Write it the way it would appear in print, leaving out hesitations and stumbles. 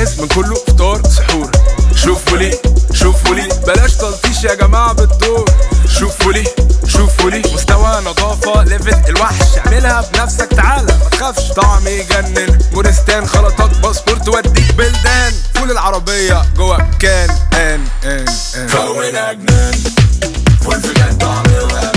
جاهز من كله فطار سحور. شوفوا لي شوفوا لي بلاش تلطيش يا جماعة بالدور. شوفوا لي شوفوا لي مستوى نظافة ليفل الوحش، اعملها بنفسك تعالى ما تخافش. طعم يجنن مورستان خلطات باسبور توديك بلدان. فول العربية جوه كان ان فول أجنان فول في كان طعم